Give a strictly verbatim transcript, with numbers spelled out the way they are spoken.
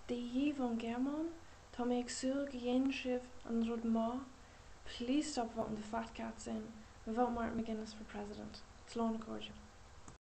De híomh an Gearmáin, tá mé ag súil go dhéanann sibh an rud má, please stop voting the fat cats in. Vote Martin McGuinness for president. Slán na cóide.